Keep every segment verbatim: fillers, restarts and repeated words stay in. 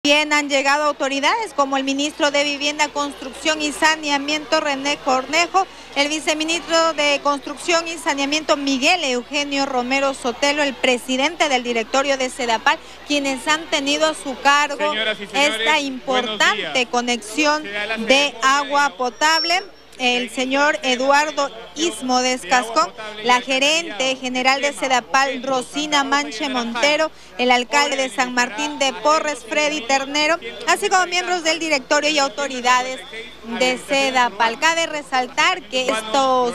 quien han llegado autoridades como el ministro de Vivienda, Construcción y Saneamiento, René Cornejo, el viceministro de Construcción y Saneamiento, Miguel Eugenio Romero Sotelo, el presidente del directorio de Sedapal, quienes han tenido a su cargo esta importante conexión de agua potable. El señor Eduardo Ismodes Cascón, la gerente general de Sedapal, Rosina Manche Montero, el alcalde de San Martín de Porres, Freddy Ternero, así como miembros del directorio y autoridades de Sedapal. Cabe resaltar que estos,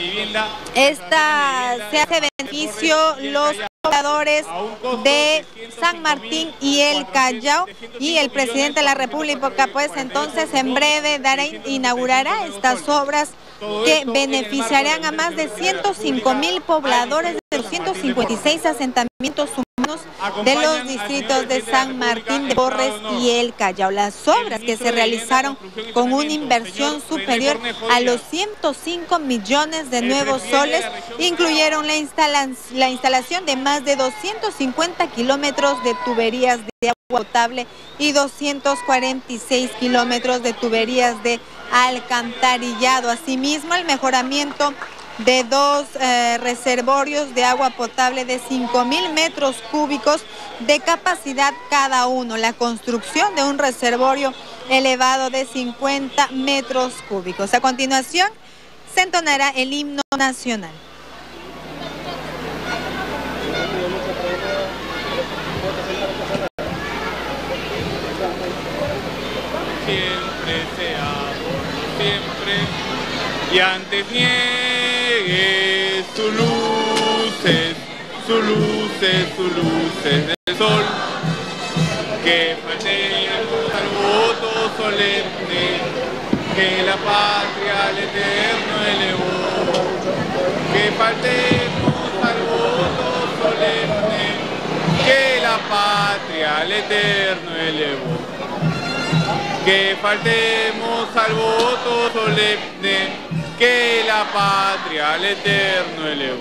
esta se hace beneficio los pobladores de San Martín y el Callao, y el presidente de la República pues entonces en breve dará, inaugurará estas obras que beneficiarán a más de ciento cinco mil pobladores de doscientos cincuenta y seis asentamientos humanos de los distritos de San Martín de Porres y el Callao. Las obras que se realizaron con una inversión superior a los ciento cinco millones de nuevos soles incluyeron la, instala la instalación de más de doscientos cincuenta kilómetros de tuberías de agua potable y doscientos cuarenta y seis kilómetros de tuberías de alcantarillado. Asimismo, el mejoramiento de dos eh, reservorios de agua potable de cinco mil metros cúbicos de capacidad cada uno, la construcción de un reservorio elevado de cincuenta metros cúbicos. A continuación, se entonará el himno nacional. Siempre seamos, siempre, y antes niegue sus luces, sus luces, sus luces del sol, que faltemos al voto solemne, que la patria al eterno elevó, que faltemos al voto solemne, que la patria al eterno elevó. Que faltemos al voto solemne, que la patria al eterno elevó.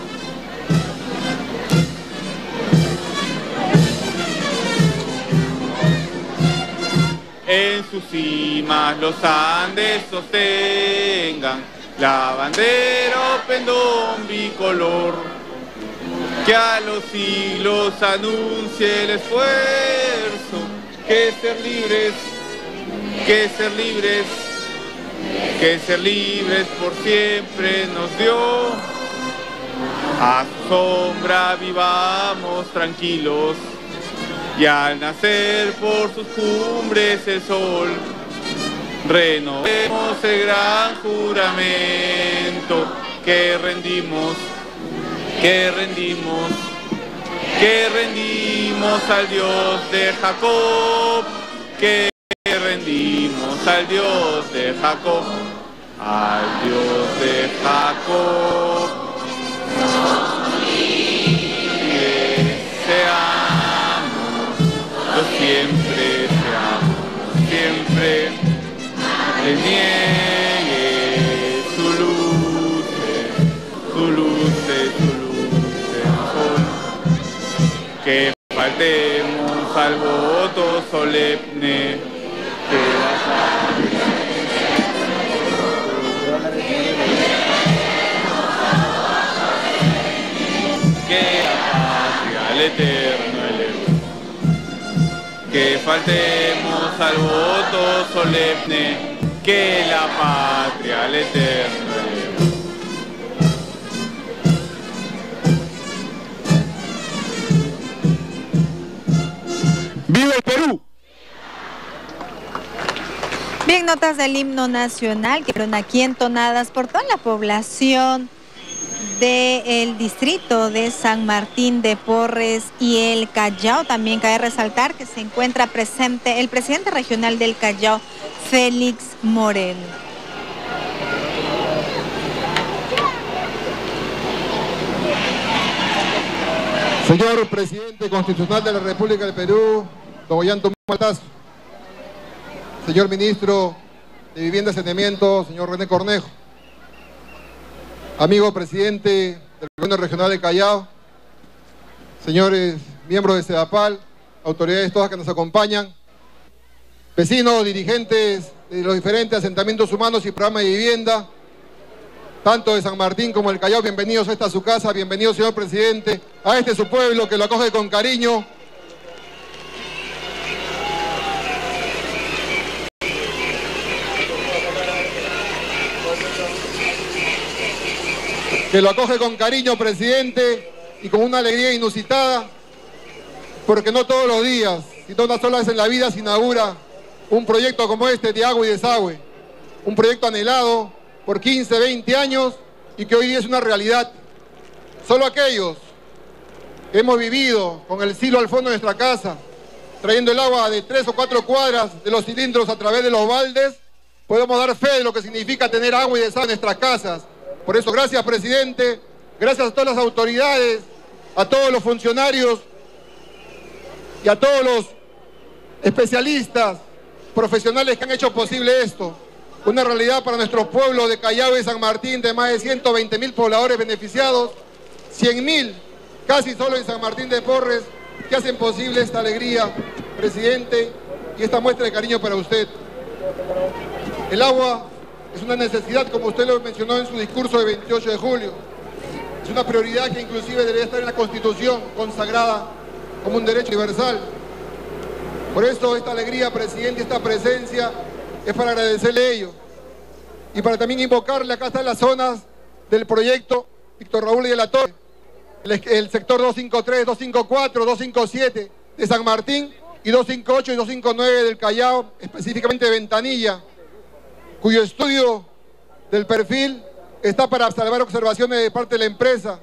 En sus cimas los Andes sostengan la bandera o pendón bicolor, que a los siglos anuncie el esfuerzo, que ser libres, que ser libres, que ser libres por siempre nos dio. A su sombra vivamos tranquilos, y al nacer por sus cumbres el sol, renovemos el gran juramento que rendimos, que rendimos, que rendimos al Dios de Jacob, que rendimos al Dios de Jacob, al Dios de Jacob. Que seamos, yo siempre seamos, siempre le niegue su luz, su luz, su luz, sol. Que faltemos al voto solemne, que la patria al eterno elevó, que faltemos al voto solemne, que la patria al eterno elevó. ¡Viva el Perú! Bien, notas del himno nacional que fueron aquí entonadas por toda la población del distrito de San Martín de Porres y el Callao. También cabe resaltar que se encuentra presente el presidente regional del Callao, Félix Moreno. Señor presidente constitucional de la República del Perú, don Ollanta Humala, señor ministro de Vivienda y Saneamiento, señor René Cornejo, amigo presidente del Gobierno Regional de Callao, señores miembros de Sedapal, autoridades todas que nos acompañan, vecinos, dirigentes de los diferentes asentamientos humanos y programas de vivienda, tanto de San Martín como del Callao, bienvenidos a esta su casa, bienvenido señor presidente, a este su pueblo que lo acoge con cariño. Que lo acoge con cariño, presidente, y con una alegría inusitada, porque no todos los días, sino una sola vez en la vida se inaugura un proyecto como este de agua y desagüe, un proyecto anhelado por quince, veinte años y que hoy día es una realidad. Solo aquellos que hemos vivido con el silo al fondo de nuestra casa, trayendo el agua de tres o cuatro cuadras de los cilindros a través de los baldes, podemos dar fe de lo que significa tener agua y desagüe en nuestras casas. Por eso, gracias, presidente, gracias a todas las autoridades, a todos los funcionarios y a todos los especialistas, profesionales que han hecho posible esto. Una realidad para nuestros pueblos de Callao y San Martín, de más de ciento veinte mil pobladores beneficiados, cien mil casi solo en San Martín de Porres, que hacen posible esta alegría, presidente, y esta muestra de cariño para usted. El agua es una necesidad, como usted lo mencionó en su discurso de veintiocho de julio. Es una prioridad que inclusive debería estar en la Constitución, consagrada como un derecho universal. Por eso esta alegría, presidente, esta presencia, es para agradecerle ello. Y para también invocarle, acá están las zonas del proyecto Víctor Raúl y de la Torre, el, el sector doscientos cincuenta y tres, doscientos cincuenta y cuatro, doscientos cincuenta y siete de San Martín y doscientos cincuenta y ocho y doscientos cincuenta y nueve del Callao, específicamente de Ventanilla, cuyo estudio del perfil está para salvar observaciones de parte de la empresa.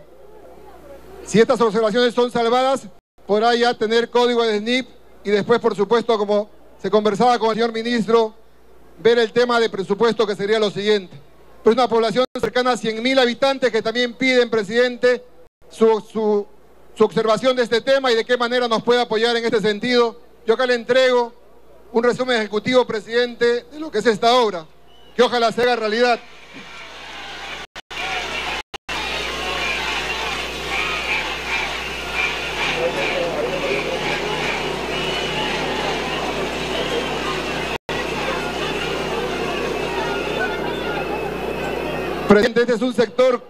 Si estas observaciones son salvadas, podrá ya tener código de S N I P y después, por supuesto, como se conversaba con el señor ministro, ver el tema de presupuesto, que sería lo siguiente. Pues una población cercana a cien mil habitantes que también piden, presidente, su, su, su observación de este tema y de qué manera nos puede apoyar en este sentido. Yo acá le entrego un resumen ejecutivo, presidente, de lo que es esta obra, que ojalá se haga realidad. Presidente, este es un sector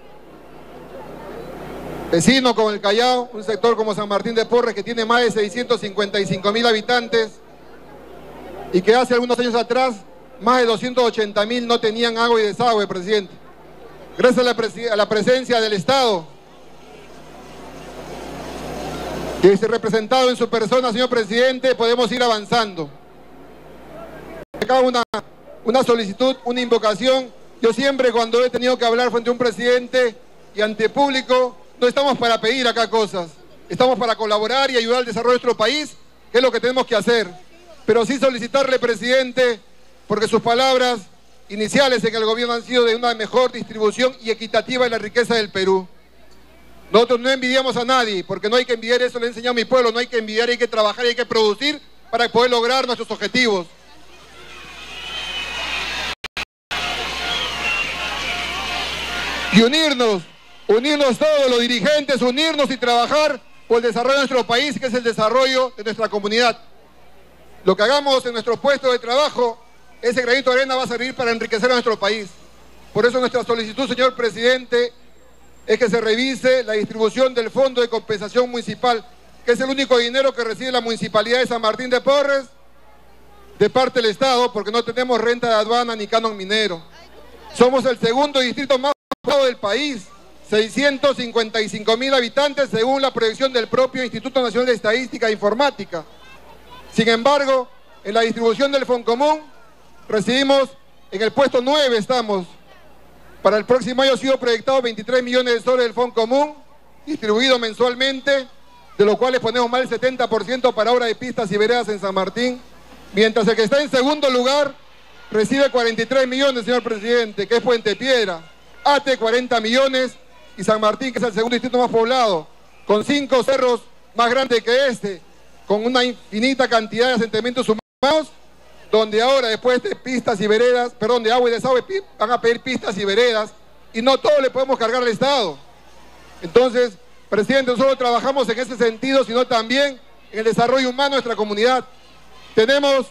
vecino con el Callao, un sector como San Martín de Porres, que tiene más de seiscientos cincuenta y cinco mil habitantes y que hace algunos años atrás más de doscientos ochenta mil no tenían agua y desagüe, presidente. Gracias a la, presi a la presencia del Estado, que es representado en su persona, señor presidente, podemos ir avanzando. Acá una, una solicitud, una invocación. Yo siempre, cuando he tenido que hablar frente a un presidente y ante público, no estamos para pedir acá cosas, estamos para colaborar y ayudar al desarrollo de nuestro país, que es lo que tenemos que hacer. Pero sí solicitarle, presidente, porque sus palabras iniciales en el gobierno han sido de una mejor distribución y equitativa de la riqueza del Perú. Nosotros no envidiamos a nadie, porque no hay que envidiar, eso le he enseñado a mi pueblo, no hay que envidiar, hay que trabajar y hay que producir para poder lograr nuestros objetivos. Y unirnos, unirnos todos los dirigentes, unirnos y trabajar por el desarrollo de nuestro país, que es el desarrollo de nuestra comunidad. Lo que hagamos en nuestros puestos de trabajo, ese granito de arena va a servir para enriquecer a nuestro país. Por eso nuestra solicitud, señor presidente, es que se revise la distribución del Fondo de Compensación Municipal, que es el único dinero que recibe la Municipalidad de San Martín de Porres de parte del Estado, porque no tenemos renta de aduana ni canon minero. Somos el segundo distrito más poblado del país, seiscientos cincuenta y cinco mil habitantes según la proyección del propio Instituto Nacional de Estadística e Informática. Sin embargo, en la distribución del Foncomún recibimos, en el puesto nueve estamos. Para el próximo año ha sido proyectado veintitrés millones de soles del Foncomún, distribuido mensualmente, de los cuales ponemos más del setenta por ciento para obra de pistas y veredas en San Martín, mientras el que está en segundo lugar recibe cuarenta y tres millones, señor presidente, que es Puente Piedra, Ate cuarenta millones y San Martín, que es el segundo distrito más poblado, con cinco cerros más grandes que este, con una infinita cantidad de asentamientos humanos, donde ahora después de pistas y veredas, perdón, de agua y desagüe, van a pedir pistas y veredas, y no todo le podemos cargar al Estado. Entonces, presidente, no solo trabajamos en ese sentido, sino también en el desarrollo humano de nuestra comunidad. Tenemos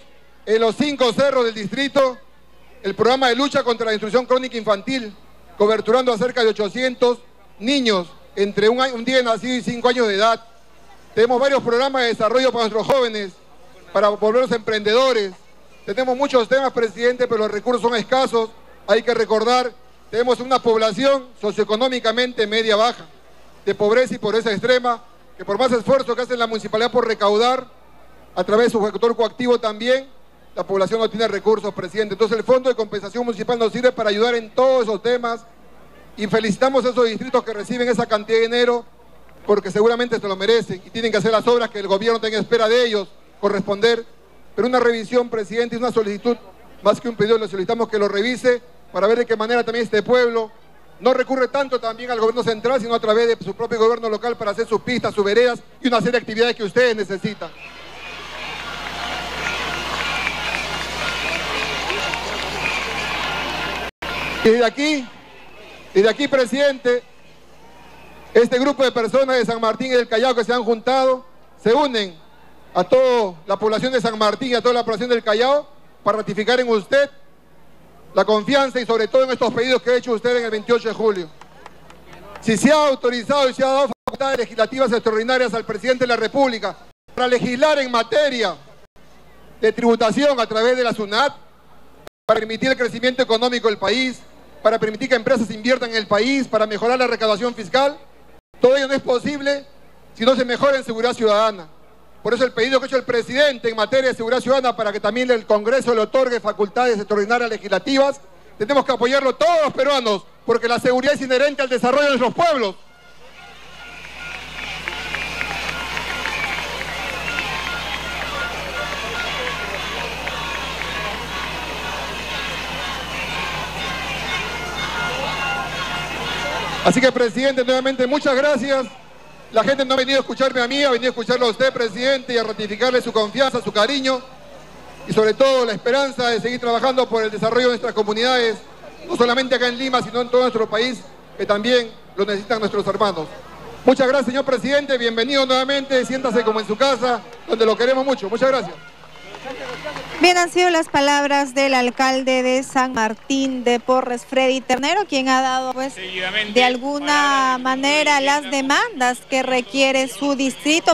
en los cinco cerros del distrito el programa de lucha contra la instrucción crónica infantil, coberturando a cerca de ochocientos niños entre un, año, un día de nacido y cinco años de edad. Tenemos varios programas de desarrollo para nuestros jóvenes, para volverlos emprendedores. Tenemos muchos temas, presidente, pero los recursos son escasos. Hay que recordar, tenemos una población socioeconómicamente media-baja, de pobreza y pobreza extrema, que por más esfuerzo que hace la municipalidad por recaudar, a través de su ejecutor coactivo también, la población no tiene recursos, presidente. Entonces el Fondo de Compensación Municipal nos sirve para ayudar en todos esos temas y felicitamos a esos distritos que reciben esa cantidad de dinero porque seguramente se lo merecen y tienen que hacer las obras que el gobierno tenga espera de ellos, corresponder. Pero una revisión, presidente, es una solicitud, más que un pedido, le solicitamos que lo revise para ver de qué manera también este pueblo no recurre tanto también al gobierno central, sino a través de su propio gobierno local para hacer sus pistas, sus veredas y una serie de actividades que ustedes necesitan. Y desde aquí, desde aquí, presidente, este grupo de personas de San Martín y del Callao que se han juntado, se unen a toda la población de San Martín y a toda la población del Callao para ratificar en usted la confianza y sobre todo en estos pedidos que ha hecho usted en el veintiocho de julio. Si se ha autorizado y se ha dado facultades legislativas extraordinarias al presidente de la República para legislar en materia de tributación a través de la SUNAT, para permitir el crecimiento económico del país, para permitir que empresas inviertan en el país, para mejorar la recaudación fiscal, todo ello no es posible si no se mejora en seguridad ciudadana. Por eso el pedido que ha hecho el presidente en materia de seguridad ciudadana para que también el Congreso le otorgue facultades extraordinarias legislativas, tenemos que apoyarlo todos los peruanos, porque la seguridad es inherente al desarrollo de nuestros pueblos. Así que, presidente, nuevamente muchas gracias. La gente no ha venido a escucharme a mí, ha venido a escucharlo a usted, presidente, y a ratificarle su confianza, su cariño y sobre todo la esperanza de seguir trabajando por el desarrollo de nuestras comunidades, no solamente acá en Lima, sino en todo nuestro país, que también lo necesitan nuestros hermanos. Muchas gracias, señor presidente, bienvenido nuevamente, siéntase como en su casa, donde lo queremos mucho. Muchas gracias. Bien, han sido las palabras del alcalde de San Martín de Porres, Freddy Ternero, quien ha dado pues de alguna manera las demandas que requiere su distrito.